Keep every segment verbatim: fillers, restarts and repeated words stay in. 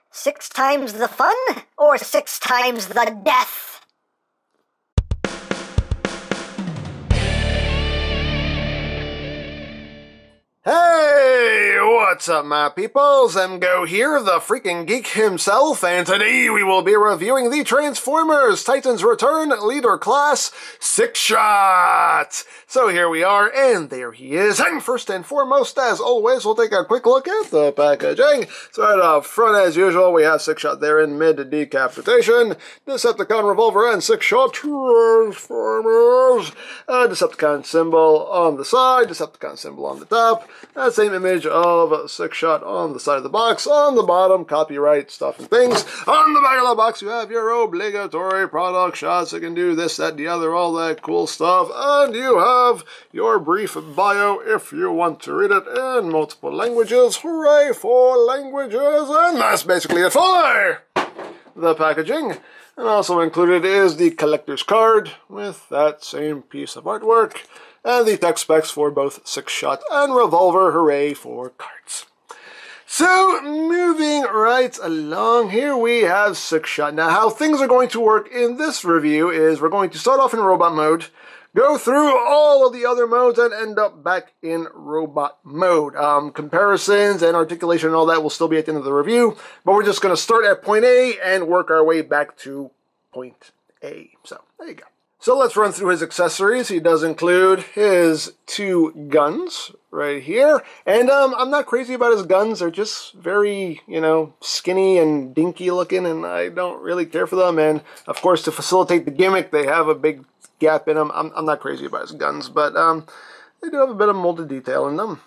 Six times the fun, or six times the death? Hey, what's up, my peoples? MGo here, the freaking geek himself, and today we will be reviewing the Transformers Titans Return Leader Class Six Shot. So here we are, and there he is. And first and foremost, as always, we'll take a quick look at the packaging. So right up front, as usual, we have Six Shot there in mid-decapitation, Decepticon Revolver, and Six Shot Transformers. Uh, Decepticon symbol on the side, Decepticon symbol on the top. That same image of Six Shot on the side of the box. On the bottom, copyright stuff and things. On the back of the box, you have your obligatory product shots. You can do this, that, the other, all that cool stuff. And you have your brief bio if you want to read it in multiple languages. Hooray for languages! And that's basically it for the packaging. And also included is the collector's card with that same piece of artwork. And the tech specs for both Six Shot and Revolver. Hooray for cards. So, moving right along, here we have Six Shot. Now, how things are going to work in this review is we're going to start off in robot mode, go through all of the other modes, and end up back in robot mode. Um, comparisons and articulation and all that will still be at the end of the review, but we're just going to start at point A and work our way back to point A. So, there you go. So let's run through his accessories. He does include his two guns right here. And um, I'm not crazy about his guns. They're just very, you know, skinny and dinky looking, and I don't really care for them. And, of course, to facilitate the gimmick, they have a big gap in them. I'm, I'm not crazy about his guns, but um, they do have a bit of molded detail in them.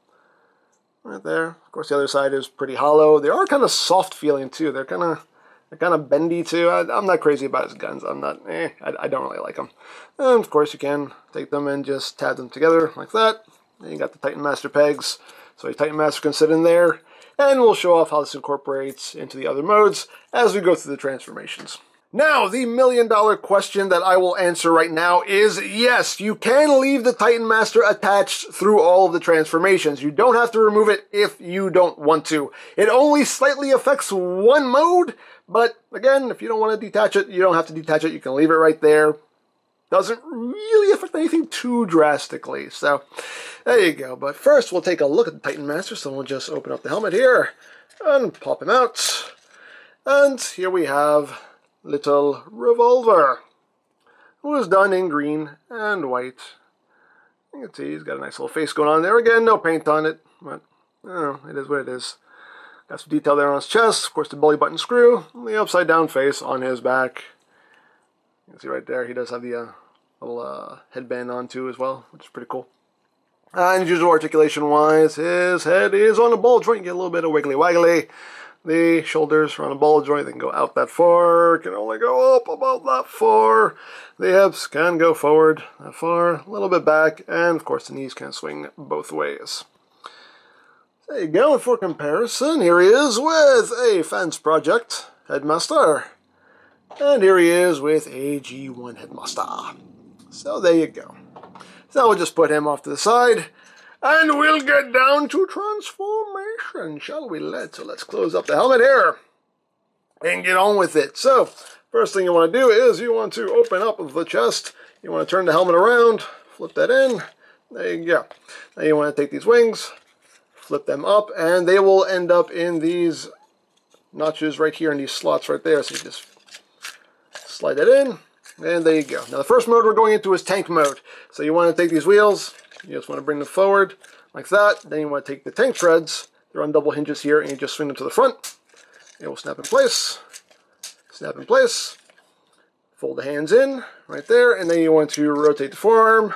Right there. Of course, the other side is pretty hollow. They are kind of soft feeling, too. They're kind of... They're kind of bendy too. I, I'm not crazy about his guns. I'm not, eh, I, I don't really like them. And of course you can take them and just tab them together like that. And you got the Titan Master pegs. So a Titan Master can sit in there. And we'll show off how this incorporates into the other modes as we go through the transformations. Now, the million dollar question that I will answer right now is yes, you can leave the Titan Master attached through all of the transformations. You don't have to remove it if you don't want to. It only slightly affects one mode, but again, if you don't want to detach it, you don't have to detach it. You can leave it right there. Doesn't really affect anything too drastically. So, there you go. But first, we'll take a look at the Titan Master. So we'll just open up the helmet here and pop him out. And here we have little Revolver, who is done in green and white. You can see he's got a nice little face going on there. Again, no paint on it, but I don't know, it is what it is. Got some detail there on his chest, of course the belly button screw, and the upside down face on his back. You can see right there, he does have the uh, little uh, headband on too as well, which is pretty cool. And usual articulation wise, his head is on a ball joint. You get a little bit of wiggly waggly. The shoulders are on a ball joint. They can go out that far, can only go up about that far. The hips can go forward that far, a little bit back, and of course the knees can swing both ways. There you go. And for comparison, here he is with a Fence Project Headmaster. And here he is with a G one Headmaster. So there you go. So we'll just put him off to the side. And we'll get down to transformation, shall we? Let's, so let's close up the helmet here and get on with it. So, first thing you want to do is you want to open up the chest. You want to turn the helmet around, flip that in. There you go. Now you want to take these wings, flip them up, and they will end up in these notches right here in these slots right there. So you just slide that in, and there you go. Now the first mode we're going into is tank mode. So you want to take these wheels, you just want to bring them forward like that. Then you want to take the tank treads. They're on double hinges here, and you just swing them to the front. It will snap in place. Snap in place. Fold the hands in right there, and then you want to rotate the forearm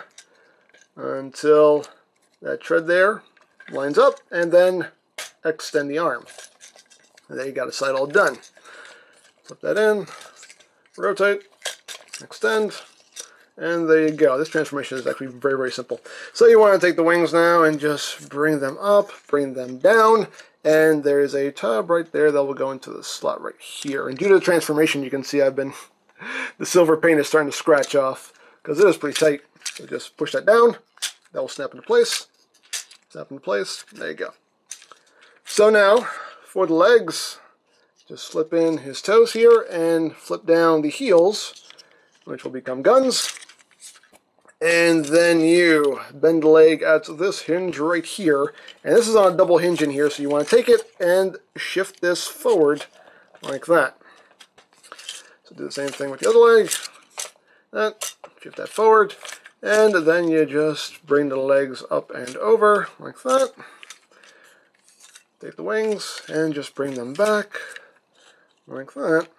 until that tread there lines up, and then extend the arm. And there you got a side all done. Flip that in, rotate, extend. And there you go. This transformation is actually very, very simple. So you want to take the wings now and just bring them up, bring them down, and there's a tub right there that will go into the slot right here. And due to the transformation, you can see I've been, the silver paint is starting to scratch off because it is pretty tight. So just push that down. That will snap into place. Snap into place. There you go. So now, for the legs, just slip in his toes here and flip down the heels, which will become guns. And then you bend the leg at this hinge right here. And this is on a double hinge in here, so you want to take it and shift this forward like that. So do the same thing with the other leg. That, shift that forward. And then you just bring the legs up and over like that. Take the wings and just bring them back like that.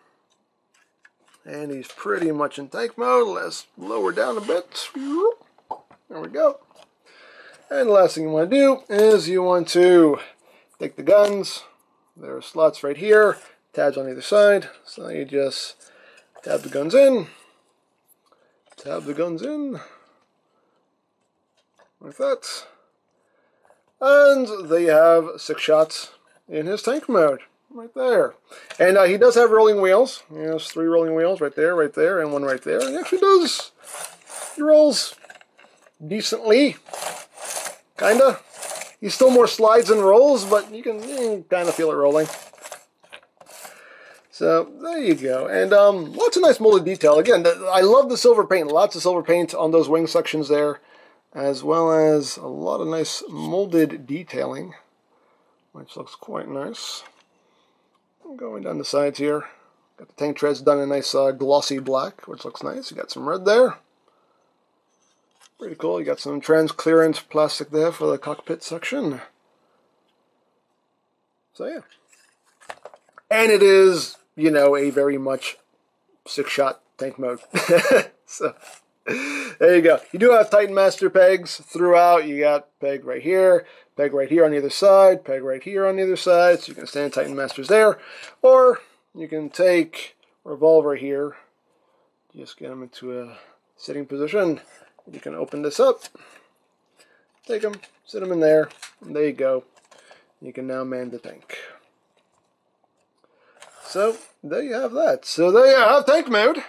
And he's pretty much in tank mode. Let's lower down a bit. There we go. And the last thing you want to do is you want to take the guns. There are slots right here. Tabs on either side. So you just tab the guns in. Tab the guns in. Like that. And they have six shots in his tank mode. Right there. And uh, he does have rolling wheels. He has three rolling wheels right there, right there, and one right there. And he actually does. He rolls decently. Kinda. He's still more slides than rolls, but you can, can kind of feel it rolling. So there you go. And um, lots of nice molded detail. Again, the, I love the silver paint. Lots of silver paint on those wing sections there, as well as a lot of nice molded detailing, which looks quite nice. Going down the sides here. Got the tank treads done in a nice uh, glossy black, which looks nice. You got some red there. Pretty cool. You got some transparent plastic there for the cockpit section. So yeah. And it is, you know, a very much six-shot tank mode. So there you go. You do have Titan Master pegs throughout. You got peg right here, peg right here on either side, peg right here on either side, so you can stand Titan Masters there. Or you can take Revolver here, just get them into a sitting position. You can open this up, take them, sit them in there, and there you go. You can now man the tank. So there you have that. So there you have tank mode.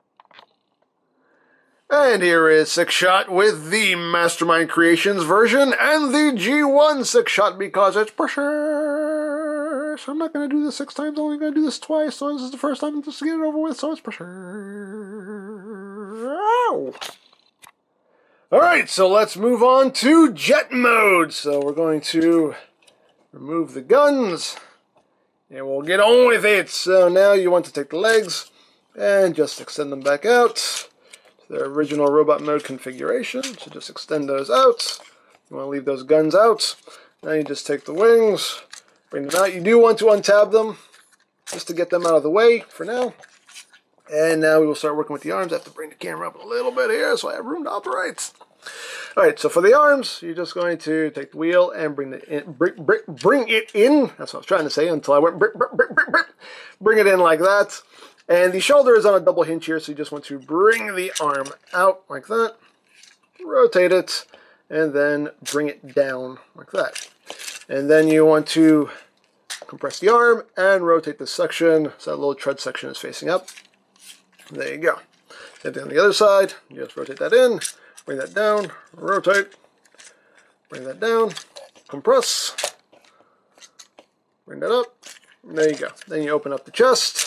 And here is Six Shot with the Mastermind Creations version and the G one Six Shot because it's pressure. So I'm not going to do this six times, I'm only going to do this twice. So this is the first time just to get it over with, so it's pressure. Ow! Alright, so let's move on to jet mode. So we're going to remove the guns and we'll get on with it. So now you want to take the legs and just extend them back out. Their original robot mode configuration, so just extend those out. You want to leave those guns out. Now you just take the wings, bring them out. You do want to untab them, just to get them out of the way for now. And now we will start working with the arms. I have to bring the camera up a little bit here so I have room to operate. Alright, so for the arms, you're just going to take the wheel and bring, the in, bring, bring, bring it in. That's what I was trying to say until I went bring, bring, bring, bring, bring it in like that. And the shoulder is on a double hinge here, so you just want to bring the arm out like that, rotate it, and then bring it down like that. And then you want to compress the arm and rotate this section so that little tread section is facing up. There you go. Same thing on the other side. You just rotate that in, bring that down, rotate, bring that down, compress, bring that up. There you go. Then you open up the chest.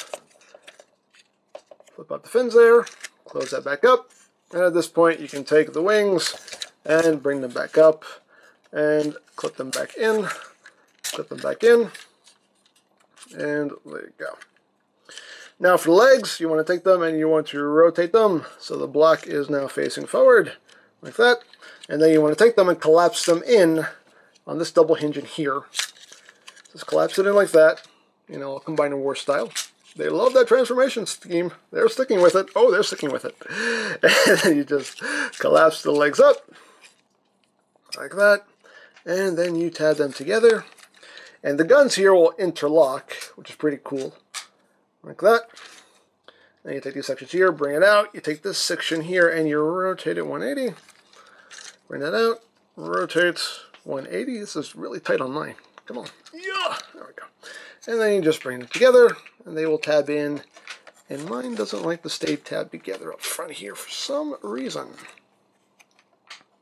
Flip out the fins there, close that back up, and at this point you can take the wings and bring them back up and clip them back in, clip them back in, and there you go. Now for the legs, you want to take them and you want to rotate them so the block is now facing forward, like that, and then you want to take them and collapse them in on this double hinge in here. Just collapse it in like that, you know, Combiner Wars style. They love that transformation scheme. They're sticking with it. Oh, they're sticking with it. And then you just collapse the legs up like that. And then you tab them together. And the guns here will interlock, which is pretty cool. Like that. Then you take these sections here, bring it out. You take this section here and you rotate it one eighty. Bring that out. Rotate one eighty. This is really tight on mine. Come on. Yeah. There we go. And then you just bring them together, and they will tab in. And mine doesn't like to stay tabbed together up front here for some reason.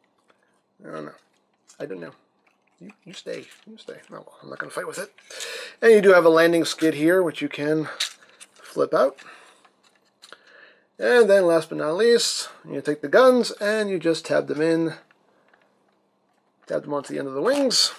I don't know. I don't know. You, you stay. You stay. No, I'm not going to fight with it. And you do have a landing skid here, which you can flip out. And then last but not least, you take the guns and you just tab them in. Tab them onto the end of the wings.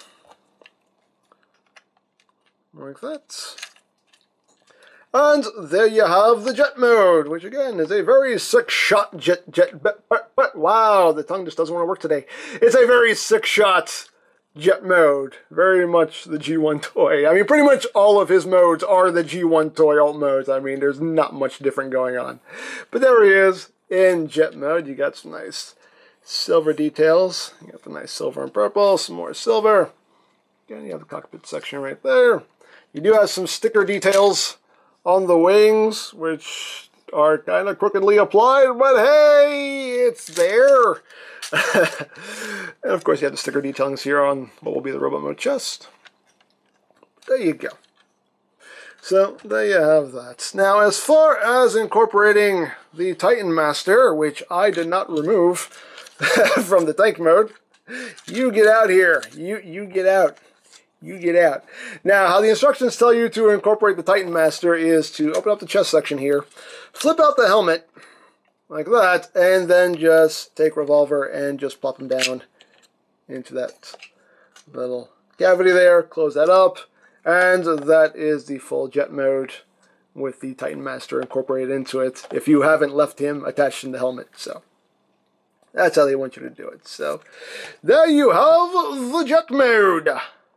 Like that. And there you have the jet mode, which again is a very sick shot jet jet. But, but, but wow, the tongue just doesn't want to work today. It's a very sick shot jet mode. Very much the G one toy. I mean, pretty much all of his modes are the G one toy alt modes. I mean, there's not much different going on. But there he is in jet mode. You got some nice silver details. You got the nice silver and purple, some more silver. Again, you have the cockpit section right there. You do have some sticker details on the wings, which are kind of crookedly applied, but hey, it's there. And of course you have the sticker detailings here on what will be the robot mode chest. There you go. So there you have that. Now as far as incorporating the Titan Master, which I did not remove from the tank mode, you get out here. You, you get out. You get out. Now, how the instructions tell you to incorporate the Titan Master is to open up the chest section here, flip out the helmet, like that, and then just take Revolver and just plop him down into that little cavity there, close that up, and that is the full jet mode with the Titan Master incorporated into it, if you haven't left him attached in the helmet. So that's how they want you to do it. So there you have the jet mode.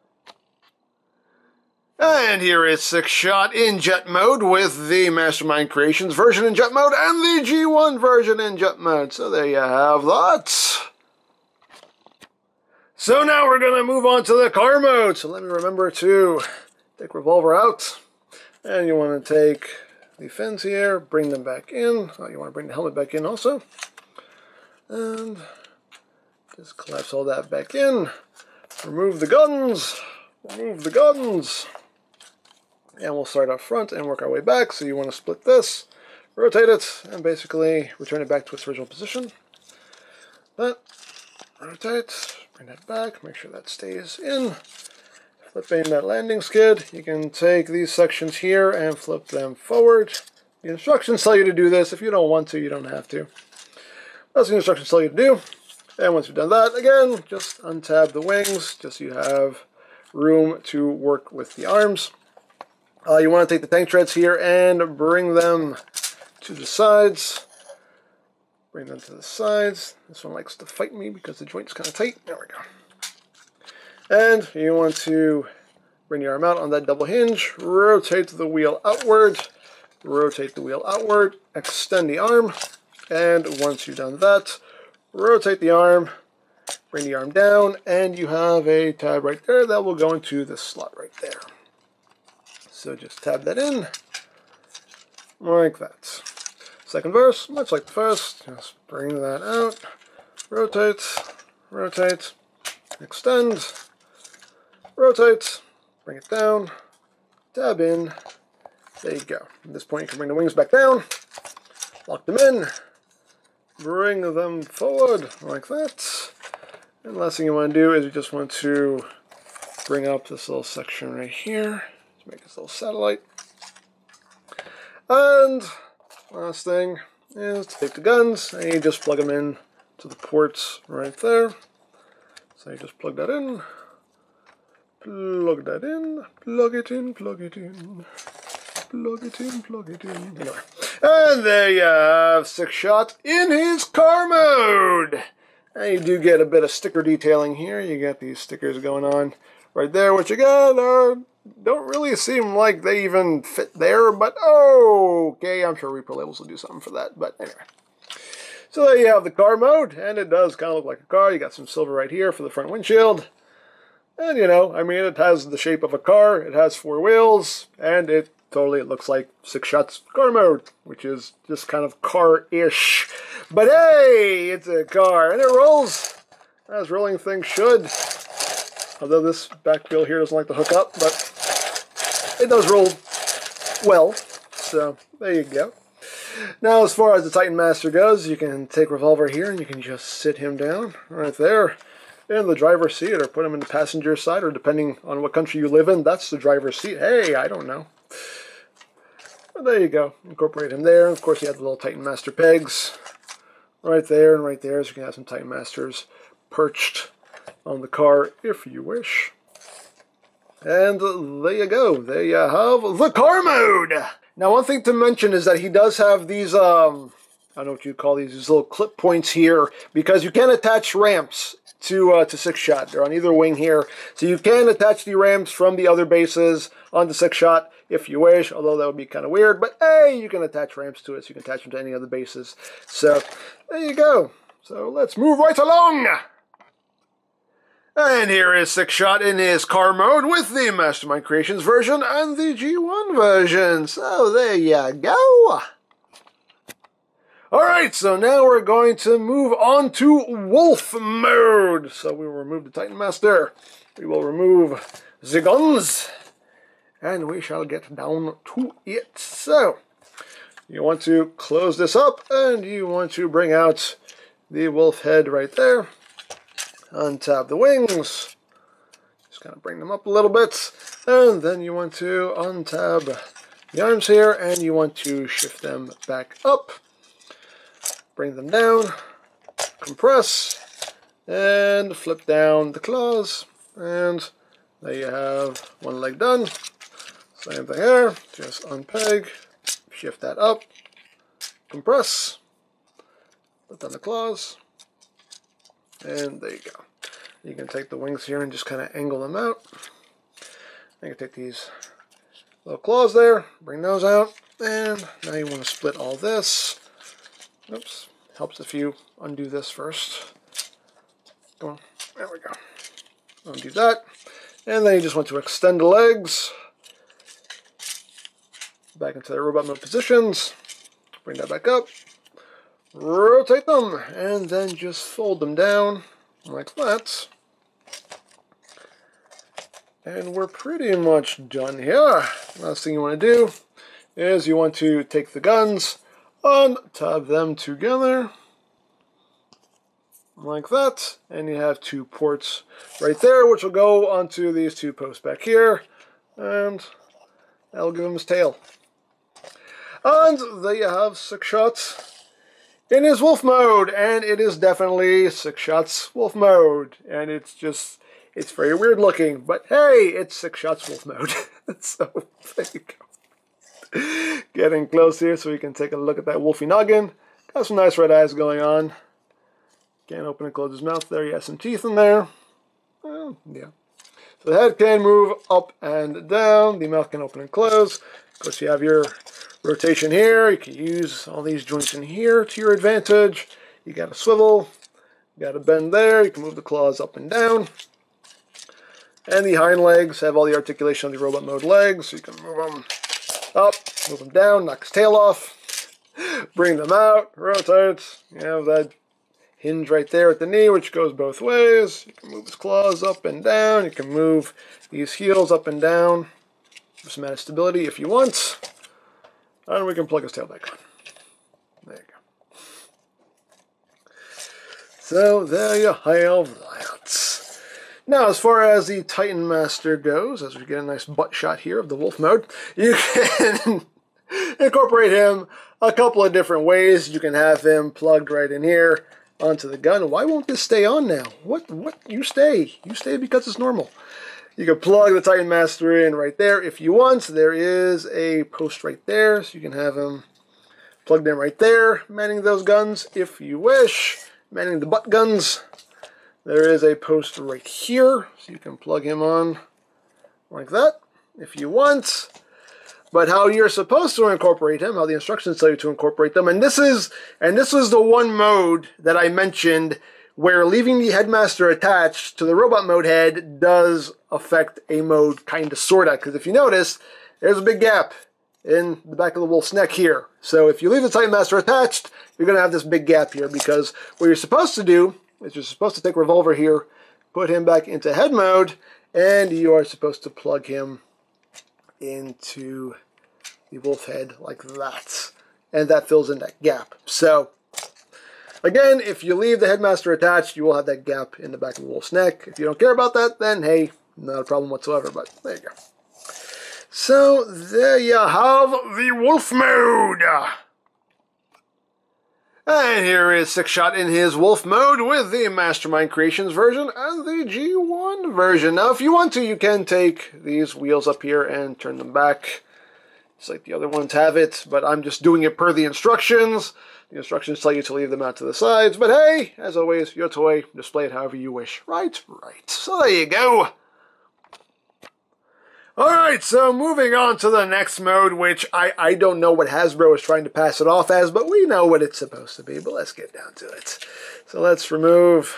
And here is Six Shot in jet mode with the Mastermind Creations version in jet mode and the G one version in jet mode. So there you have that. So now we're going to move on to the car mode. So let me remember to take Revolver out. And you want to take the fins here, bring them back in. Oh, you want to bring the helmet back in also. And just collapse all that back in. Remove the guns. Remove the guns. And we'll start up front and work our way back. So you want to split this, rotate it, and basically return it back to its original position. That, rotate, bring that back, make sure that stays in. Flip in that landing skid. You can take these sections here and flip them forward. The instructions tell you to do this. If you don't want to, you don't have to. That's what the instructions tell you to do. And once you've done that, again, just untab the wings, just so you have room to work with the arms. Uh, you want to take the tank treads here and bring them to the sides. Bring them to the sides. This one likes to fight me because the joint's kind of tight. There we go. And you want to bring your arm out on that double hinge. Rotate the wheel outward. Rotate the wheel outward. Extend the arm. And once you've done that, rotate the arm. Bring the arm down. And you have a tab right there that will go into this slot right there. So just tab that in, like that. Second verse, much like the first, just bring that out, rotate, rotate, extend, rotate, bring it down, tab in, there you go. At this point you can bring the wings back down, lock them in, bring them forward, like that. And the last thing you want to do is you just want to bring up this little section right here. Make this little satellite. And last thing is to take the guns and you just plug them in to the ports right there. So you just plug that in, plug that in, plug it in, plug it in, plug it in, plug it in. Anyway. And there you have Six Shot in his car mode. And you do get a bit of sticker detailing here. You got these stickers going on right there, which again are don't really seem like they even fit there, but okay, I'm sure Repro Labels will do something for that, but anyway. So there you have the car mode, and it does kind of look like a car. You got some silver right here for the front windshield, and you know, I mean, it has the shape of a car, it has four wheels, and it totally it looks like Six Shot's car mode, which is just kind of car-ish. But hey, it's a car, and it rolls as rolling things should. Although this back wheel here doesn't like to hook up, but it does roll well, so there you go. Now, as far as the Titan Master goes, you can take Revolver here and you can just sit him down right there. in the driver's seat, or put him in the passenger side, or depending on what country you live in, that's the driver's seat. Hey, I don't know. But there you go. Incorporate him there. Of course, you have the little Titan Master pegs right there and right there, so you can have some Titan Masters perched on the car if you wish. And there you go. There you have the car mode. Now, one thing to mention is that he does have these, um, I don't know what you call these, these little clip points here, because you can attach ramps to uh, to Six Shot. They're on either wing here, so you can attach the ramps from the other bases onto Six Shot if you wish, although that would be kind of weird, but hey, you can attach ramps to it, so you can attach them to any other bases. So, there you go. So, let's move right along. And here is Six Shot in his car mode with the Mastermind Creations version and the G one version. So there you go. Alright, so now we're going to move on to Wolf mode. So we will remove the Titan Master. We will remove the guns. And we shall get down to it. So, you want to close this up and you want to bring out the wolf head right there. Untap the wings, just kind of bring them up a little bit, and then you want to untab the arms here, and you want to shift them back up, bring them down, compress, and flip down the claws, and there you have one leg done. Same thing here, just unpeg, shift that up, compress, put down the claws, and there you go. You can take the wings here and just kind of angle them out. You can take these little claws there, bring those out, and now you want to split all this. Oops, helps if you undo this first. Come on, there we go. Undo that, and then you just want to extend the legs back into their robot mode positions. Bring that back up. Rotate them, and then just fold them down like that. And we're pretty much done here. Last thing you want to do is you want to take the guns, untab them together like that, and you have two ports right there, which will go onto these two posts back here, and that'll give him his tail. And there you have Six Shots in his wolf mode, and it is definitely Six Shots wolf mode, and it's just, it's very weird looking, but hey, it's Six Shots wolf mode. So, there you go. Getting close here so we can take a look at that wolfy noggin. Got some nice red eyes going on. Can't open and close his mouth there. He has some teeth in there. Well, yeah. So the head can move up and down. The mouth can open and close. Of course, you have your rotation here. You can use all these joints in here to your advantage. You got a swivel. You got a bend there. You can move the claws up and down. And the hind legs have all the articulation on the robot mode legs. So you can move them up, move them down, knock his tail off, bring them out, rotate. You have that hinge right there at the knee, which goes both ways. You can move his claws up and down. You can move these heels up and down for some added stability if you want. And we can plug his tail back on. There you go. So there you have that. Now, as far as the Titan Master goes, as we get a nice butt shot here of the wolf mode, you can incorporate him a couple of different ways. You can have him plugged right in here onto the gun. Why won't this stay on now? What? What? You stay. You stay because it's normal. You can plug the Titan Master in right there if you want. There is a post right there, so you can have him plugged in right there, manning those guns if you wish, manning the butt guns. There is a post right here, so you can plug him on like that if you want. But how you're supposed to incorporate him, how the instructions tell you to incorporate them, and this is and this is the one mode that I mentioned where leaving the headmaster attached to the robot mode head does affect a mode kind of sorta. Because if you notice, there's a big gap in the back of the wolf's neck here. So if you leave the Titan Master attached, you're going to have this big gap here, because what you're supposed to do is you're supposed to take Revolver here, put him back into head mode, and you are supposed to plug him into the wolf head like that. And that fills in that gap. So Again, if you leave the headmaster attached, you will have that gap in the back of the wolf's neck. If you don't care about that, then hey, not a problem whatsoever, but there you go. So, there you have the wolf mode. And here is Sixshot in his wolf mode with the Mastermind Creations version and the G one version. Now, if you want to, you can take these wheels up here and turn them back. It's like the other ones have it, but I'm just doing it per the instructions. The instructions tell you to leave them out to the sides, but hey, as always, your toy, display it however you wish. Right, right. So there you go. Alright, so moving on to the next mode, which I, I don't know what Hasbro is trying to pass it off as, but we know what it's supposed to be, but let's get down to it. So let's remove,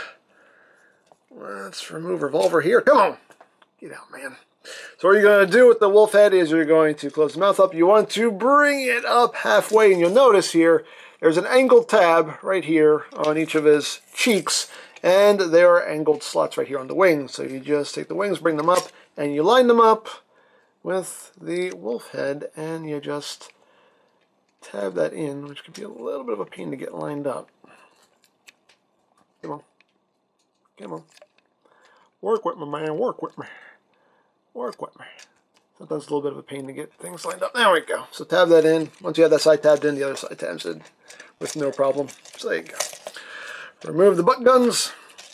let's remove Revolver here. Come on! Get out, man. So what you're going to do with the wolf head is you're going to close the mouth up. You want to bring it up halfway, and you'll notice here, there's an angled tab right here on each of his cheeks, and there are angled slots right here on the wings. So you just take the wings, bring them up, and you line them up with the wolf head, and you just tab that in, which could be a little bit of a pain to get lined up. Come on. Come on. Work with me, man. Work with me. Work with me. Sometimes it's a little bit of a pain to get things lined up. There we go. So tab that in. Once you have that side tabbed in, the other side tabs in with no problem. So there you go. Remove the butt guns.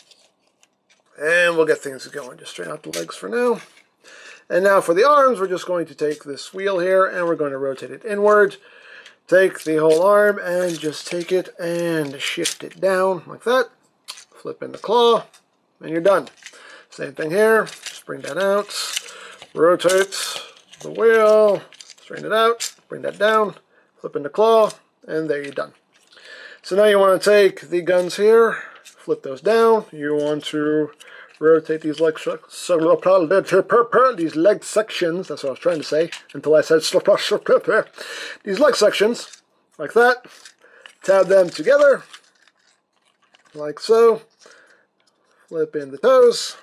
And we'll get things going. Just straighten out the legs for now. And now for the arms, we're just going to take this wheel here and we're going to rotate it inward. Take the whole arm and just take it and shift it down like that. Flip in the claw and you're done. Same thing here. Just bring that out. Rotate the wheel. Straighten it out. Bring that down. Flip in the claw. And there you're done. So now you want to take the guns here. Flip those down. You want to rotate these leg these leg sections. That's what I was trying to say until I said these leg sections like that. Tab them together like so. Flip in the toes,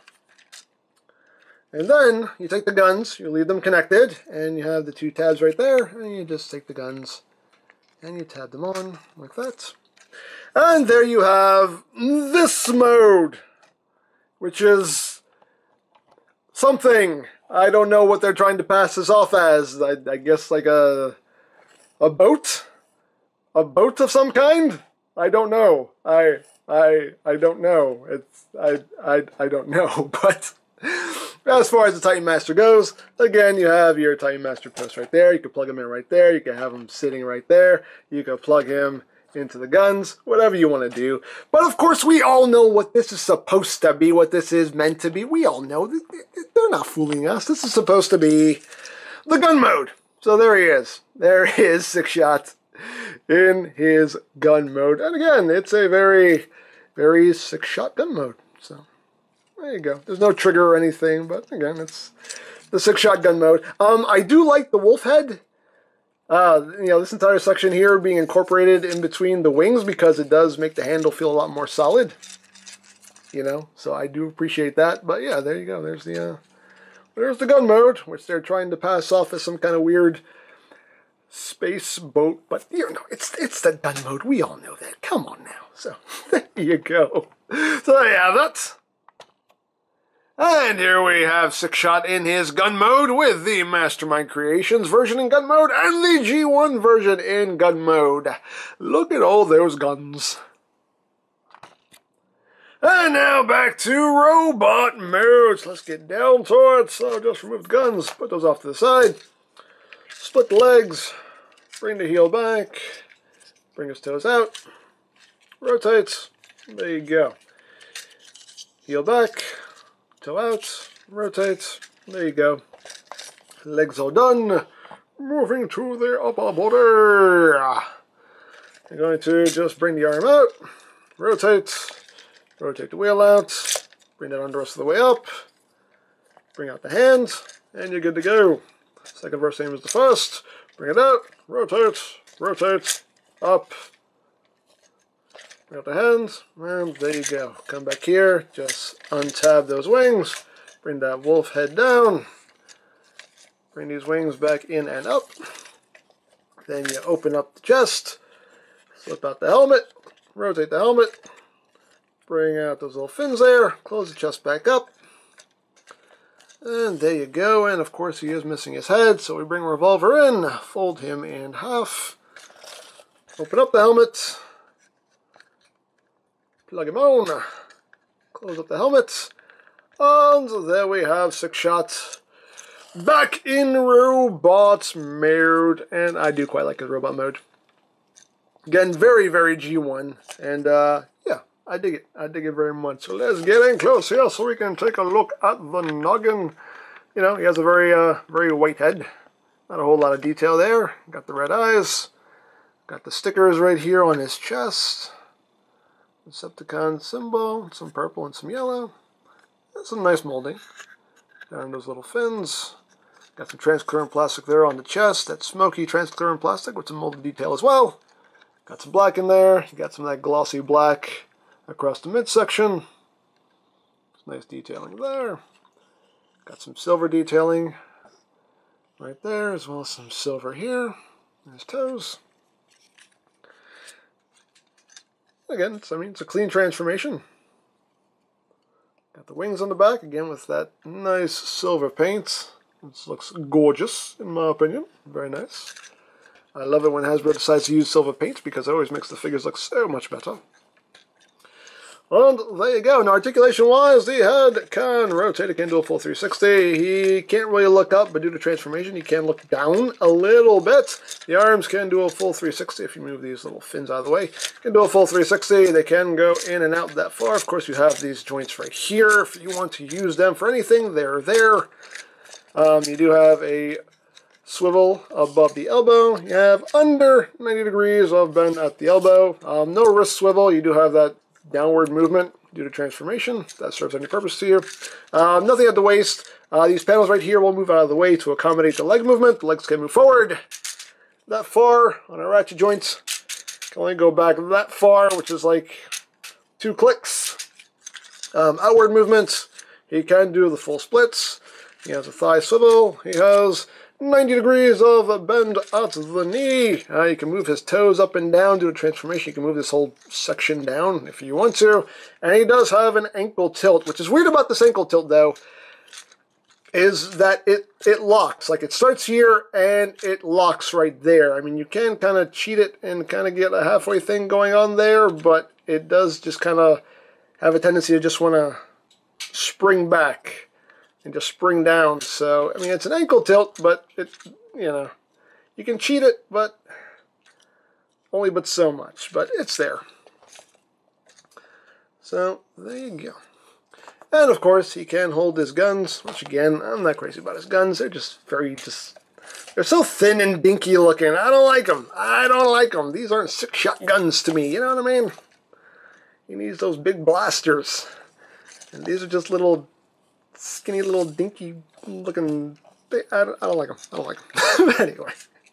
and then you take the guns. You leave them connected, and you have the two tabs right there. And you just take the guns and you tab them on like that. And there you have this mode, which is something. I don't know what they're trying to pass this off as. I, I guess like a a boat? A boat of some kind? I don't know. I I I don't know. It's I I I don't know. But as far as the Titan Master goes, again, you have your Titan Master post right there. You can plug him in right there. You can have him sitting right there. You can plug him into the guns, whatever you want to do. But of course, we all know what this is supposed to be, what this is meant to be. We all know. They're not fooling us. This is supposed to be the gun mode. So there he is. There is Sixshot in his gun mode. And again, it's a very, very Sixshot gun mode. So there you go. There's no trigger or anything, but again, it's the Sixshot gun mode. Um, I do like the wolf head. Uh, you know, this entire section here being incorporated in between the wings because it does make the handle feel a lot more solid. You know, so I do appreciate that. But yeah, there you go. There's the, uh, there's the gun mode, which they're trying to pass off as some kind of weird space boat. But you know, it's it's the gun mode. We all know that. Come on now. So there you go. So yeah, that's. And here we have Sixshot in his gun mode with the Mastermind Creations version in gun mode and the G one version in gun mode. Look at all those guns. And now back to robot mode. So let's get down to it. So just remove the guns, put those off to the side, split the legs, bring the heel back, bring his toes out, rotate, there you go. Heel back. Toe out, rotate, there you go. Legs are done. Moving to the upper body. You're going to just bring the arm out, rotate, rotate the wheel out, bring that arm the rest of the way up, bring out the hand, and you're good to go. Second verse same as the first. Bring it out, rotate, rotate, up. Bring out the hands, and there you go. Come back here, just untab those wings, bring that wolf head down, bring these wings back in and up. Then you open up the chest, flip out the helmet, rotate the helmet, bring out those little fins there, close the chest back up, and there you go. And of course he is missing his head, so we bring Revolver in, fold him in half, open up the helmet, plug him on, close up the helmet, and there we have Six Shot back in robot mode. And I do quite like his robot mode. Again, very, very G one. And uh, yeah, I dig it. I dig it very much. So let's get in close here so we can take a look at the noggin. You know, he has a very, uh, very white head. Not a whole lot of detail there. Got the red eyes. Got the stickers right here on his chest. Decepticon symbol. Some purple and some yellow. Some nice molding. Down those little fins. Got some transparent plastic there on the chest. That smoky transparent plastic with some molded detail as well. Got some black in there. You got some of that glossy black across the midsection. Some nice detailing there. Got some silver detailing right there, as well as some silver here in his toes. Again, it's, I mean, it's a clean transformation. Got the wings on the back, again with that nice silver paint. This looks gorgeous, in my opinion. Very nice. I love it when Hasbro decides to use silver paint because it always makes the figures look so much better. And there you go. Now, articulation-wise, the head can rotate. It can do a full three sixty. He can't really look up, but due to transformation, he can look down a little bit. The arms can do a full three sixty if you move these little fins out of the way. Can do a full three sixty. They can go in and out that far. Of course, you have these joints right here. If you want to use them for anything, they're there. Um, you do have a swivel above the elbow. You have under ninety degrees of bend at the elbow. Um, no wrist swivel. You do have that downward movement due to transformation. That serves any purpose to you. Um, nothing at the waist. Uh, these panels right here will move out of the way to accommodate the leg movement. The legs can move forward that far on our ratchet joints. Can only go back that far, which is like two clicks. Um, outward movement. He can do the full splits. He has a thigh swivel. He has ninety degrees of a bend at the knee. Uh, you can move his toes up and down due to transformation. You can move this whole section down if you want to. And he does have an ankle tilt, which is weird about this ankle tilt, though, is that it, it locks. Like, it starts here and it locks right there. I mean, you can kind of cheat it and kind of get a halfway thing going on there, but it does just kind of have a tendency to just want to spring back and just spring down. So, I mean, it's an ankle tilt, but it, you know, you can cheat it, but only but so much. But it's there. So, there you go. And, of course, he can hold his guns, which, again, I'm not crazy about his guns. They're just very, just, they're so thin and dinky looking. I don't like them. I don't like them. These aren't six-shot guns to me. You know what I mean? He needs those big blasters. And these are just little skinny little dinky looking. I don't, I don't like them. I don't like them. Anyway.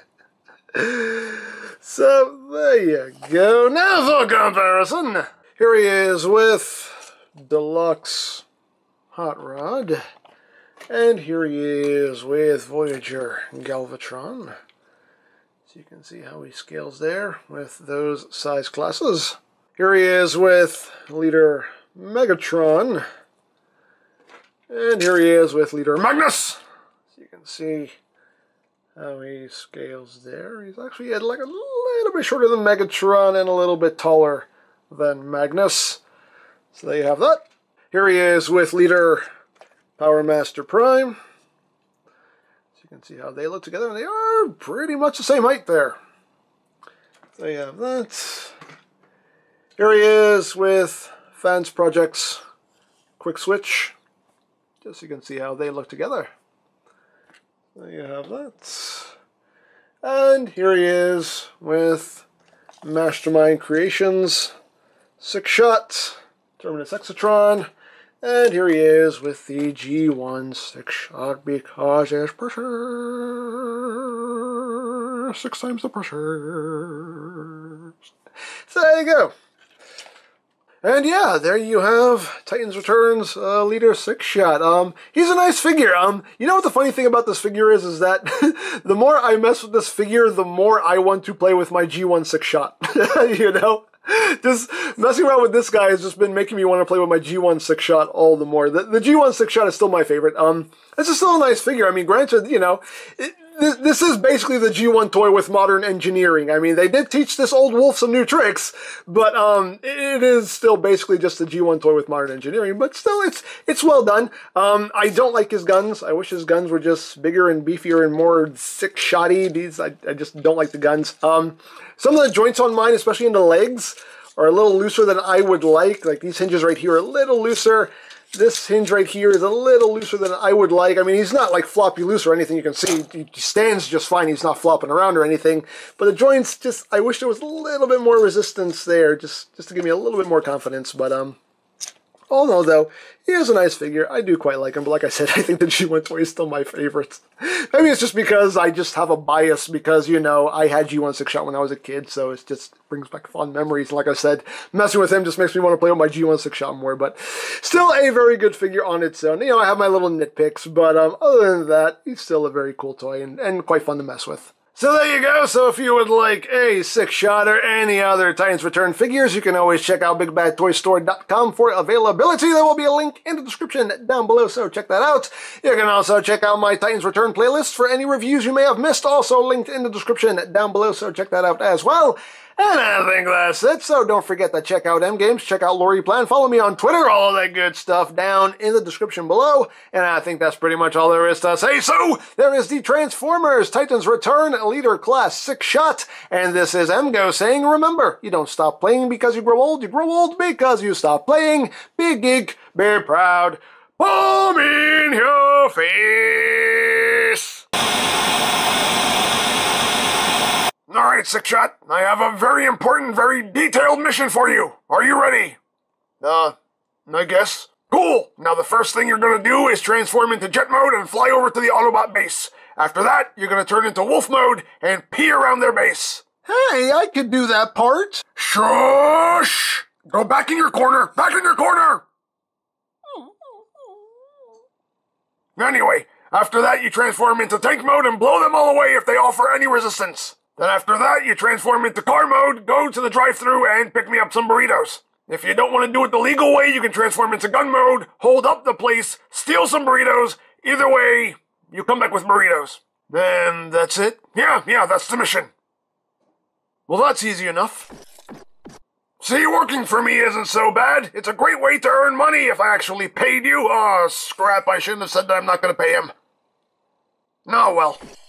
So there you go. Now for comparison. Here he is with Deluxe Hot Rod. And here he is with Voyager Galvatron. So you can see how he scales there with those size classes. Here he is with Leader Megatron. And here he is with Leader Magnus. So you can see how he scales there. He's actually like a little bit shorter than Megatron and a little bit taller than Magnus. So there you have that. Here he is with Leader Power Master Prime. So you can see how they look together, and they are pretty much the same height there. So there you have that. Here he is with Fans Projects Quick Switch. Just so you can see how they look together. There you have that. And here he is with Mastermind Creations Six Shot Terminus Exotron. And here he is with the G one Six Shot because there's pressure. Six times the pressure. So there you go. And yeah, there you have Titans Returns uh, Leader Six Shot. Um, he's a nice figure. Um, you know what the funny thing about this figure is? Is that the more I mess with this figure, the more I want to play with my G one Six Shot. You know, Just messing around with this guy has just been making me want to play with my G one six shot all the more. The, the G one six shot is still my favorite. Um, this is still a nice figure. I mean, granted, you know, it, this, this is basically the G one toy with modern engineering. I mean, they did teach this old wolf some new tricks, but um, it, it is still basically just the G one toy with modern engineering. But still, it's it's well done. Um, I don't like his guns. I wish his guns were just bigger and beefier and more six shotty. These I, I just don't like the guns. Um, some of the joints on mine, especially in the legs, are a little looser than I would like. Like these hinges right here are a little looser. This hinge right here is a little looser than I would like. I mean, he's not like floppy loose or anything. You can see he stands just fine. He's not flopping around or anything. But the joints, just, I wish there was a little bit more resistance there, just, just to give me a little bit more confidence. But, um, all in all, though, he is a nice figure. I do quite like him, but like I said, I think the G one toy is still my favorite. Maybe it's just because I just have a bias because, you know, I had G one six shot when I was a kid, so it just brings back fond memories. And like I said, messing with him just makes me want to play with my G one six shot more, but still a very good figure on its own. You know, I have my little nitpicks, but um, other than that, he's still a very cool toy and, and quite fun to mess with. So there you go. So if you would like a six shot or any other Titans Return figures, you can always check out big bad toy store dot com for availability. There will be a link in the description down below, so check that out. You can also check out my Titans Return playlist for any reviews you may have missed, also linked in the description down below, so check that out as well. And I think that's it, so don't forget to check out M Games, check out Lori Plan, follow me on Twitter, all of that good stuff down in the description below. And I think that's pretty much all there is to say. So, there is the Transformers Titans Return Leader Class six shot. And this is MGo saying, remember, you don't stop playing because you grow old, you grow old because you stop playing. Big geek, be proud, palm in your face. Alright, Six Shot, I have a very important, very detailed mission for you. Are you ready? Uh, I guess. Cool! Now the first thing you're gonna do is transform into jet mode and fly over to the Autobot base. After that, you're gonna turn into wolf mode and pee around their base. Hey, I could do that part. Shush! Go back in your corner! Back in your corner! Anyway, after that you transform into tank mode and blow them all away if they offer any resistance. Then after that, you transform into car mode, go to the drive-thru and pick me up some burritos. If you don't want to do it the legal way, you can transform into gun mode, hold up the place, steal some burritos. Either way, you come back with burritos. Then that's it? Yeah, yeah, that's the mission. Well, that's easy enough. See, working for me isn't so bad. It's a great way to earn money if I actually paid you. Oh, scrap, I shouldn't have said that I'm not going to pay him. Oh, well.